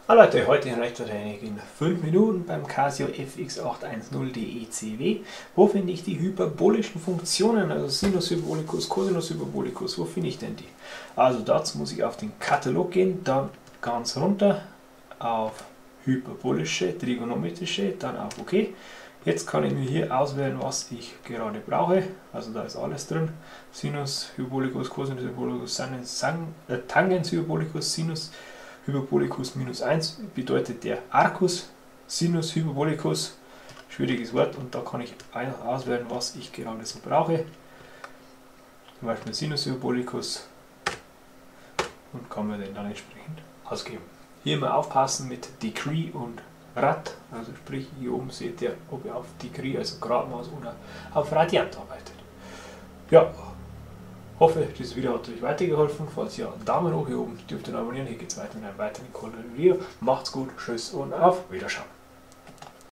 Hallo Leute, heute in Elektrotechnik in 5 Minuten beim Casio FX810 DECW. Wo finde ich die hyperbolischen Funktionen, also Sinus Hyperbolicus, Cosinus Hyperbolicus, wo finde ich denn die? Also dazu muss ich auf den Katalog gehen, dann ganz runter auf hyperbolische, trigonometrische, dann auf OK. Jetzt kann ich mir hier auswählen, was ich gerade brauche, also da ist alles drin. Sinus Hyperbolicus, Cosinus Hyperbolicus, Tangens Hyperbolicus, Sinus Hyperbolicus minus 1 bedeutet der Arcus, Sinus Hyperbolicus, schwieriges Wort, und da kann ich auswählen, was ich gerade so brauche. Zum Beispiel Sinus Hyperbolicus, und kann mir den dann entsprechend ausgeben. Hier immer aufpassen mit Degree und Rad, also sprich hier oben seht ihr, ob ihr auf Degree, also Gradmaß, oder auf Radiant arbeitet. Ja, hoffe, dieses Video hat euch weitergeholfen. Falls ja, Daumen hoch hier oben, dürft ihr abonnieren. Hier geht es weiter mit einem weiteren coolen Video. Macht's gut, tschüss und auf Wiedersehen.